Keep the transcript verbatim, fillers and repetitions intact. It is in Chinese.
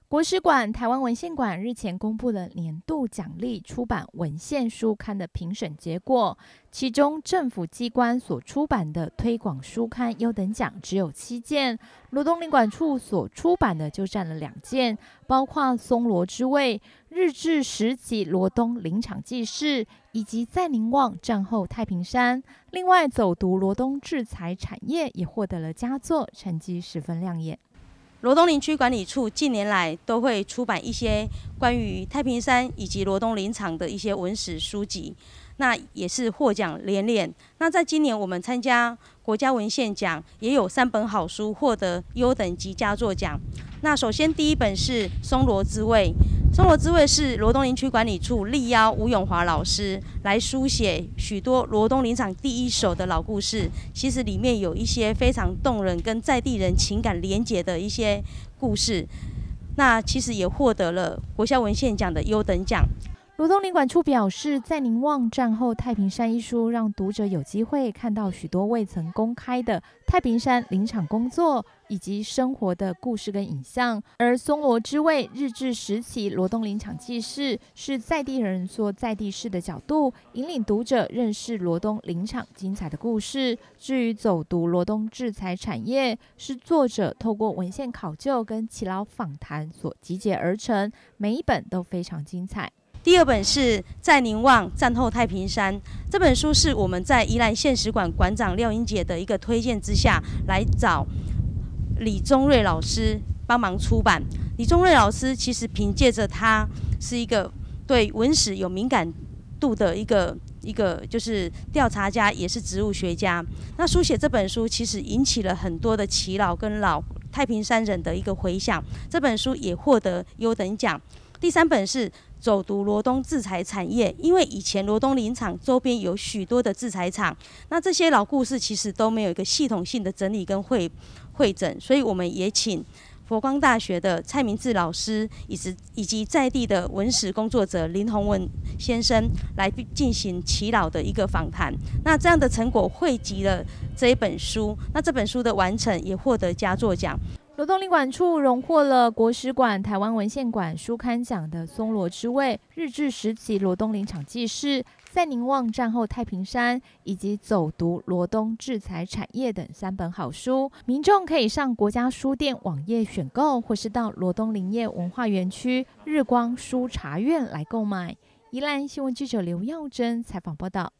国史馆台湾文献馆日前公布了年度奖励出版文献书刊的评审结果，其中政府机关所出版的推广书刊优等奖只有七件，罗东领馆处所出版的就占了两件，包括松罗之味、日治时期罗东林场记事以及在凝望战后太平山。另外，走读罗东制材产业也获得了佳作，成绩十分亮眼。 罗东林区管理处近年来都会出版一些关于太平山以及罗东林场的一些文史书籍，那也是获奖连连。那在今年我们参加国家文献奖，也有三本好书获得优等级佳作奖。那首先第一本是《松罗之味》，《松罗之味》是罗东林区管理处力邀吴永华老师来书写许多罗东林场第一手的老故事，其实里面有一些非常动人跟在地人情感连结的一些故事，那其实也获得了国家文献奖的优等奖。 罗东领馆处表示，在凝望战后太平山一书，让读者有机会看到许多未曾公开的太平山林场工作以及生活的故事跟影像。而松罗之味日治时期罗东林场记事，是在地人说在地事的角度，引领读者认识罗东林场精彩的故事。至于走读罗东制材产业，是作者透过文献考究跟耆老访谈所集结而成，每一本都非常精彩。 第二本是《在凝望战后太平山》，这本书是我们在宜兰县史馆馆长廖英杰的一个推荐之下，来找李宗瑞老师帮忙出版。李宗瑞老师其实凭借着他是一个对文史有敏感度的一个一个就是调查家，也是植物学家。那书写这本书其实引起了很多的耆老跟老太平山人的一个回响，这本书也获得优等奖。第三本是走读罗东制材产业，因为以前罗东林场周边有许多的制材厂，那这些老故事其实都没有一个系统性的整理跟会会诊，所以我们也请佛光大学的蔡明志老师以及以及在地的文史工作者林宏文先生来进行耆老的一个访谈。那这样的成果汇集了这一本书，那这本书的完成也获得佳作奖。 罗东领馆处荣获了国史馆台湾文献馆书刊奖的《松罗之味》、日治时期罗东林场记事、在凝望战后太平山以及走读罗东制材产业等三本好书。民众可以上国家书店网页选购，或是到罗东林业文化园区日光书茶院来购买。宜兰新闻记者刘耀珍采访报道。